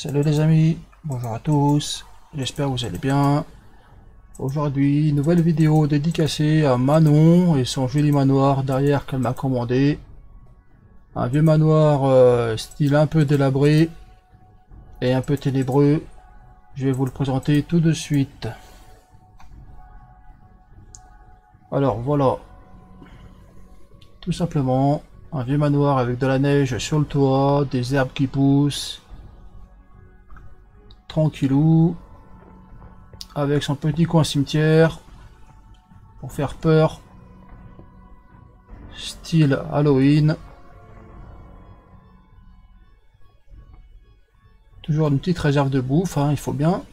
Salut les amis, bonjour à tous, j'espère que vous allez bien. Aujourd'hui, nouvelle vidéo dédicacée à Manon et son joli manoir derrière qu'elle m'a commandé. Un vieux manoir style un peu délabré et un peu ténébreux. Je vais vous le présenter tout de suite. Alors voilà, tout simplement un vieux manoir avec de la neige sur le toit, des herbes qui poussent. Tranquillou, avec son petit coin cimetière pour faire peur, style Halloween. Toujours une petite réserve de bouffe, hein, il faut bien.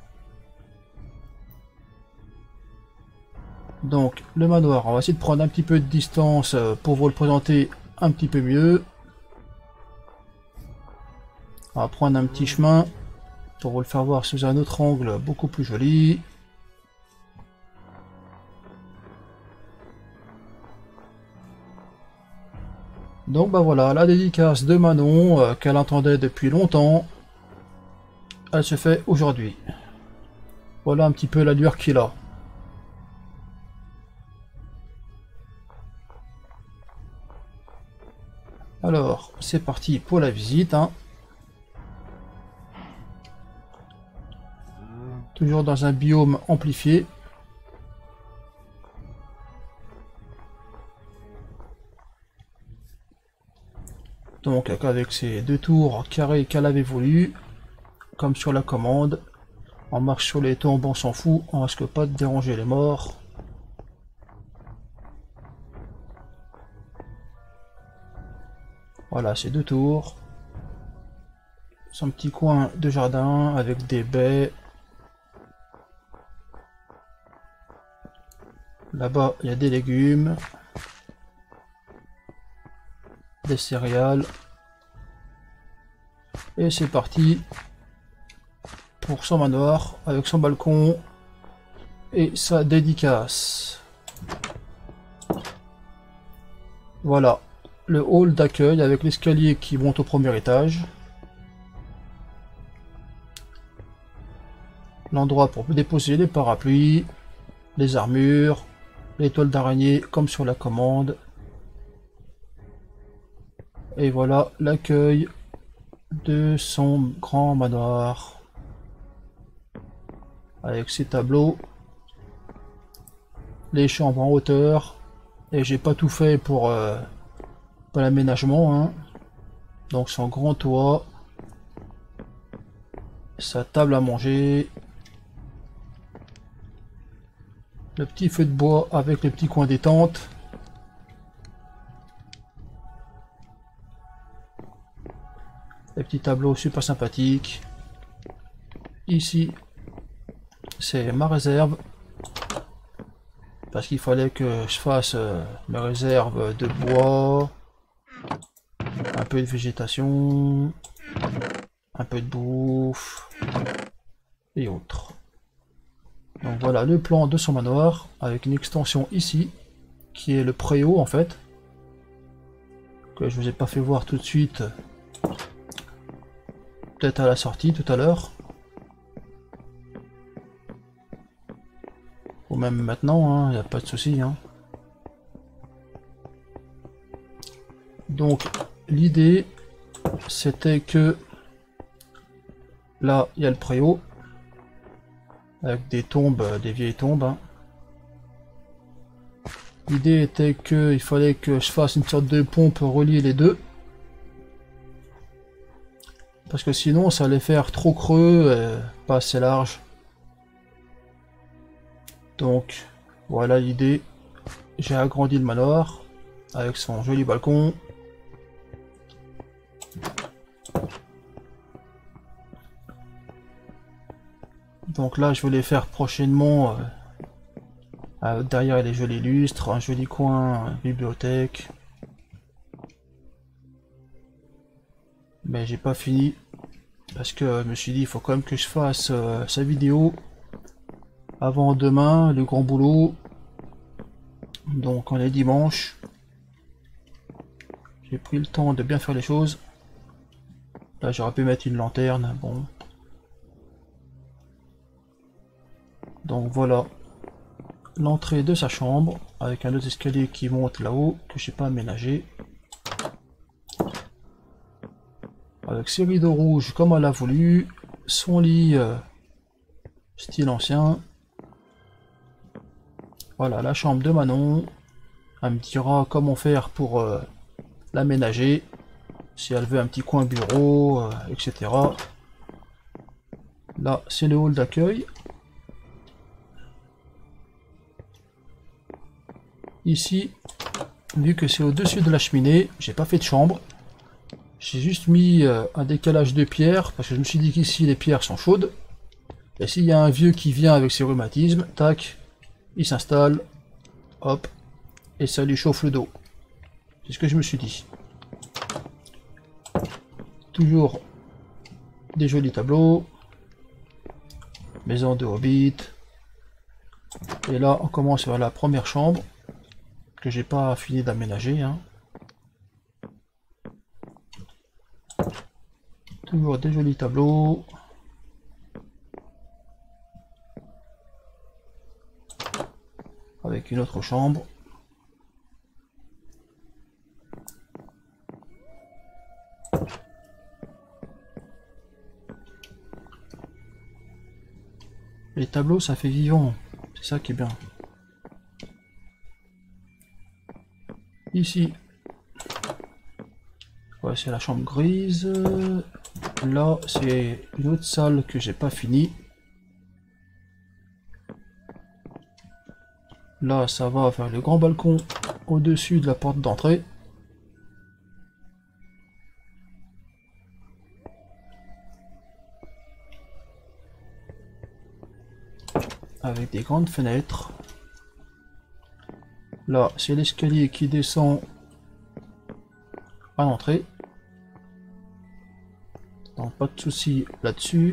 Donc le manoir, on va essayer de prendre un petit peu de distance pour vous le présenter un petit peu mieux. On va prendre un petit chemin pour vous le faire voir sous un autre angle beaucoup plus joli. Donc bah voilà, la dédicace de Manon qu'elle entendait depuis longtemps, elle se fait aujourd'hui. Voilà un petit peu l'allure qu'il a. Alors, c'est parti pour la visite, hein. Toujours dans un biome amplifié. Donc avec ces deux tours carrées qu'elle avait voulu, comme sur la commande. On marche sur les tombes, on s'en fout, on risque pas de déranger les morts. Voilà, ces deux tours. Son petit coin de jardin avec des baies. Là-bas, il y a des légumes, des céréales. Et c'est parti pour son manoir avec son balcon et sa dédicace. Voilà, le hall d'accueil avec l'escalier qui monte au premier étage. L'endroit pour déposer les parapluies, les armures, les toiles d'araignée comme sur la commande. Et voilà l'accueil de son grand manoir. Avec ses tableaux, les chambres en hauteur. Et j'ai pas tout fait pour l'aménagement, hein. Donc son grand toit, sa table à manger, le petit feu de bois avec les petits coins détente. Les petits tableaux super sympathiques. Ici, c'est ma réserve. Parce qu'il fallait que je fasse mes réserves de bois, un peu de végétation, un peu de bouffe et autres. Donc voilà le plan de son manoir avec une extension ici qui est le préau en fait, que je vous ai pas fait voir tout de suite, peut-être à la sortie tout à l'heure, ou même maintenant, il n'y a pas de souci, hein. Donc l'idée c'était que là il y a le préau avec des tombes, des vieilles tombes, hein. L'idée était qu'il fallait que je fasse une sorte de pont pour relier les deux. Parce que sinon ça allait faire trop creux, pas assez large. Donc voilà l'idée. J'ai agrandi le manoir avec son joli balcon. Donc là je voulais faire prochainement derrière les jolis lustres, un joli coin bibliothèque. Mais j'ai pas fini parce que je me suis dit il faut quand même que je fasse sa vidéo avant demain, le grand boulot. Donc on est dimanche. J'ai pris le temps de bien faire les choses. Là j'aurais pu mettre une lanterne, bon. Donc voilà l'entrée de sa chambre, avec un autre escalier qui monte là-haut, que j'ai pas aménagé. Avec ses rideaux rouges comme elle a voulu, son lit style ancien. Voilà la chambre de Manon. Elle me dira comment faire pour l'aménager, si elle veut un petit coin bureau, etc. Là c'est le hall d'accueil. Ici, vu que c'est au-dessus de la cheminée, j'ai pas fait de chambre. J'ai juste mis un décalage de pierre, parce que je me suis dit qu'ici les pierres sont chaudes. Et s'il y a un vieux qui vient avec ses rhumatismes, tac, il s'installe, hop, et ça lui chauffe le dos. C'est ce que je me suis dit. Toujours des jolis tableaux. Maison de Hobbit. Et là, on commence vers la première chambre, que j'ai pas fini d'aménager. Hein. Toujours des jolis tableaux. Avec une autre chambre. Les tableaux, ça fait vivant. C'est ça qui est bien. Ici, ouais, c'est la chambre grise. Là, c'est une autre salle que j'ai pas fini. Là, ça va vers le grand balcon au-dessus de la porte d'entrée. Avec des grandes fenêtres. Là, c'est l'escalier qui descend à l'entrée. Donc, pas de souci là-dessus.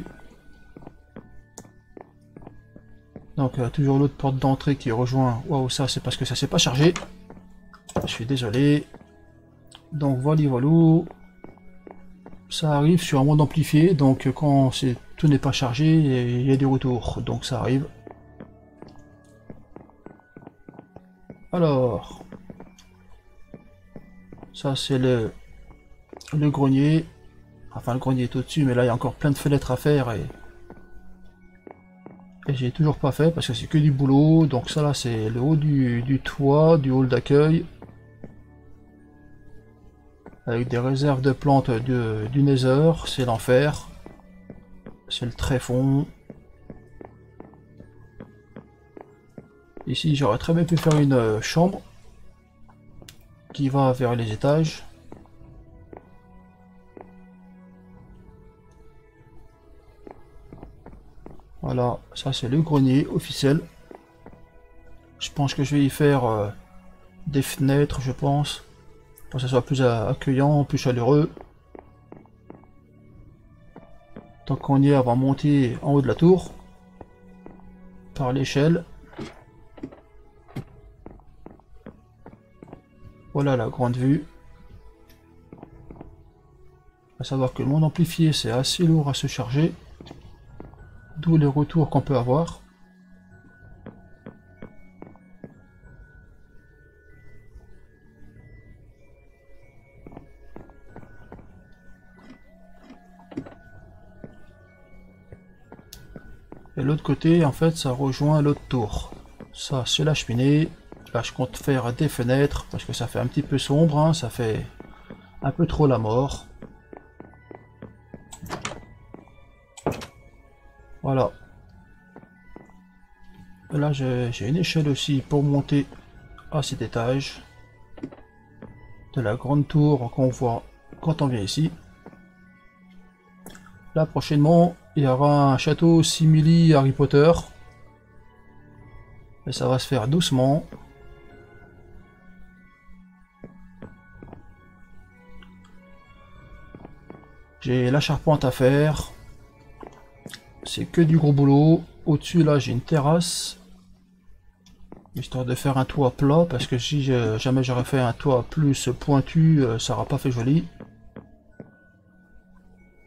Donc, toujours l'autre porte d'entrée qui rejoint. Waouh, ça, c'est parce que ça s'est pas chargé. Je suis désolé. Donc, voilà, voilà. Ça arrive sur un mode amplifié. Donc, quand tout n'est pas chargé, il y a des retours. Donc, ça arrive. Alors, ça c'est le grenier. Enfin, le grenier est au-dessus, mais là il y a encore plein de fenêtres à faire et j'ai toujours pas fait parce que c'est que du boulot. Donc ça là c'est le haut du toit, du hall d'accueil. Avec des réserves de plantes du Nether, c'est l'enfer. C'est le tréfonds. Ici, j'aurais très bien pu faire une chambre qui va vers les étages. Voilà, ça c'est le grenier officiel. Je pense que je vais y faire des fenêtres, je pense, pour que ça soit plus accueillant, plus chaleureux. Tant qu'on y est, on va monter en haut de la tour par l'échelle. Voilà la grande vue. À savoir que mon amplifié c'est assez lourd à se charger. D'où les retours qu'on peut avoir. Et l'autre côté, en fait, ça rejoint l'autre tour. Ça, c'est la cheminée. Là, je compte faire des fenêtres parce que ça fait un petit peu sombre, hein, ça fait un peu trop la mort. Voilà. Là, j'ai une échelle aussi pour monter à cet étage de la grande tour qu'on voit quand on vient ici. Là, prochainement, il y aura un château simili Harry Potter. Et ça va se faire doucement. J'ai la charpente à faire. C'est que du gros boulot. Au-dessus, là, j'ai une terrasse. Histoire de faire un toit plat. Parce que si jamais j'aurais fait un toit plus pointu, ça n'aura pas fait joli.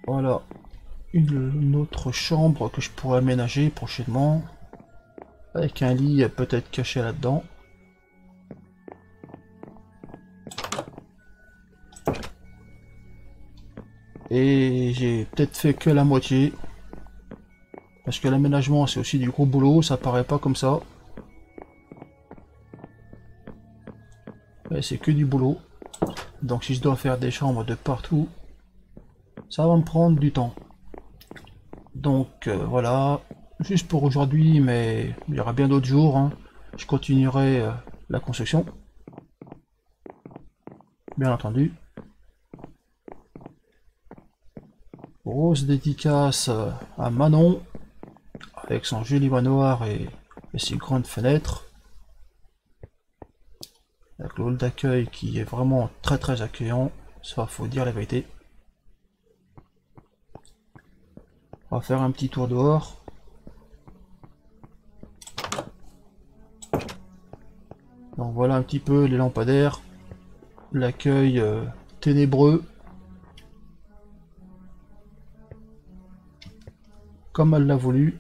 Voilà une autre chambre que je pourrais aménager prochainement. Avec un lit peut-être caché là-dedans. Et j'ai peut-être fait que la moitié. Parce que l'aménagement c'est aussi du gros boulot, ça paraît pas comme ça. Mais c'est que du boulot. Donc si je dois faire des chambres de partout, ça va me prendre du temps. Donc voilà, juste pour aujourd'hui, mais il y aura bien d'autres jours. Hein. Je continuerai la construction. Bien entendu. Grosse dédicace à Manon, avec son joli manoir et ses grandes fenêtres. Avec le hall d'accueil qui est vraiment très accueillant, ça faut dire la vérité. On va faire un petit tour dehors. Donc voilà un petit peu les lampadaires, l'accueil ténébreux. Comme elle l'a voulu.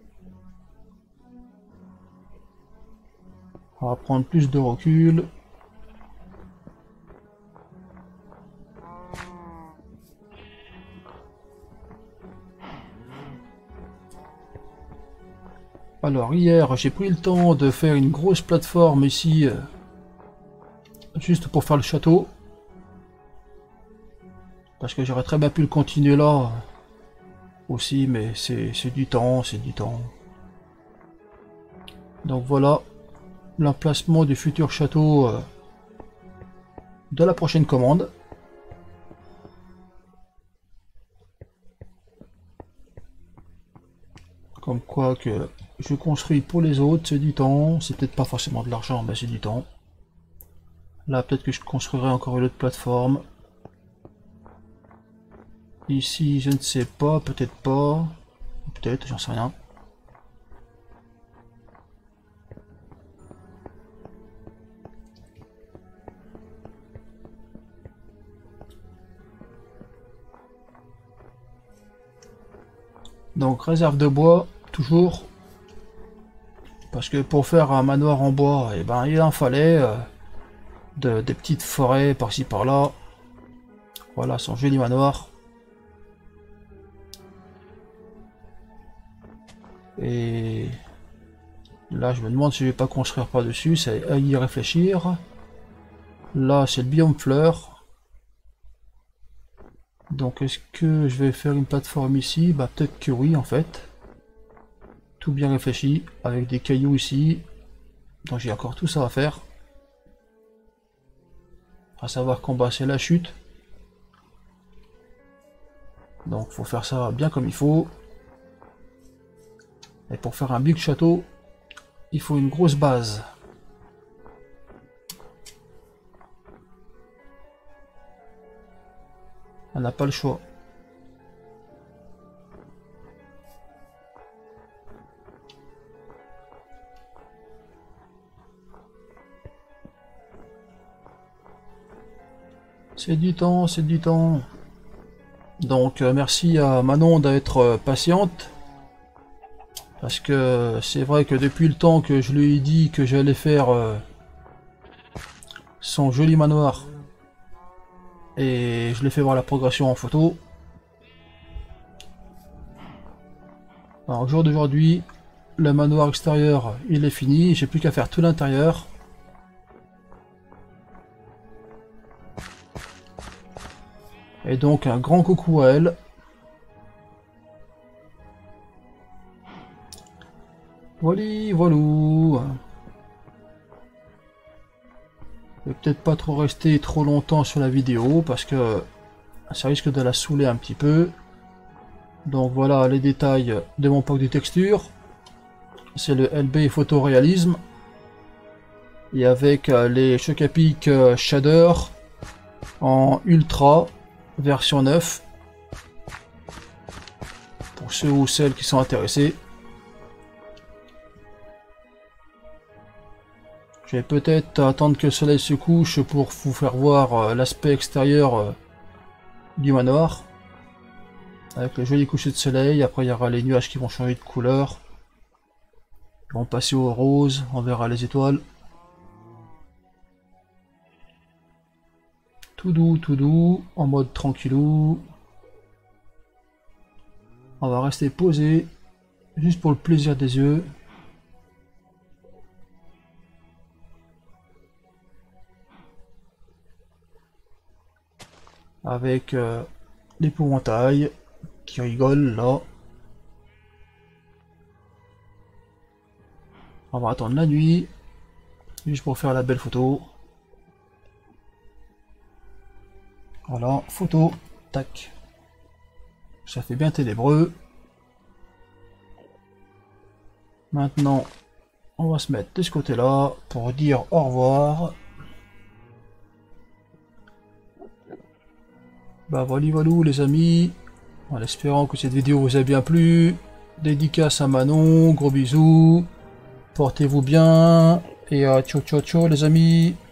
On va prendre plus de recul. Alors hier j'ai pris le temps de faire une grosse plateforme ici juste pour faire le château, parce que j'aurais très bien pu le continuer là aussi, mais c'est du temps, donc voilà l'emplacement du futur château de la prochaine commande. Comme quoi que je construis pour les autres, c'est du temps, c'est peut-être pas forcément de l'argent, mais c'est du temps. Là, peut-être que je construirai encore une autre plateforme. Ici, je ne sais pas, peut-être pas. Peut-être, j'en sais rien. Donc, réserve de bois, toujours. Parce que pour faire un manoir en bois, eh ben, il en fallait des petites forêts par-ci par-là. Voilà son joli manoir. Et là, je me demande si je vais pas construire par-dessus, c'est à y réfléchir. Là, c'est le biome fleurs. Donc, est-ce que je vais faire une plateforme ici? Bah, peut-être que oui, en fait. Tout bien réfléchi, avec des cailloux ici. Donc, j'ai encore tout ça à faire. À savoir combattre la chute. Donc, faut faire ça bien comme il faut. Et pour faire un big château, il faut une grosse base. On n'a pas le choix. C'est du temps, c'est du temps. Donc merci à Manon d'être patiente. Parce que c'est vrai que depuis le temps que je lui ai dit que j'allais faire son joli manoir, et je lui ai fait voir la progression en photo. Alors au jour d'aujourd'hui, le manoir extérieur il est fini, j'ai plus qu'à faire tout l'intérieur. Et donc un grand coucou à elle. Voilà, voilou. Je vais peut-être pas trop rester trop longtemps sur la vidéo parce que ça risque de la saouler un petit peu. Donc voilà les détails de mon pack de texture. C'est le LB photoréalisme. Et avec les chocs à pic shader en ultra version 9. Pour ceux ou celles qui sont intéressés. Je vais peut-être attendre que le soleil se couche pour vous faire voir l'aspect extérieur du manoir. avec le joli coucher de soleil. Après il y aura les nuages qui vont changer de couleur. Ils vont passer au rose, on verra les étoiles. Tout doux, en mode tranquillou. On va rester posé, juste pour le plaisir des yeux. Avec l'épouvantail qui rigole là. On va attendre la nuit, juste pour faire la belle photo. Voilà, photo, tac. Ça fait bien ténébreux. Maintenant, on va se mettre de ce côté-là pour dire au revoir. Bah voilà les amis, en espérant que cette vidéo vous a bien plu. Dédicace à Manon, gros bisous, portez-vous bien, et ciao ciao ciao les amis.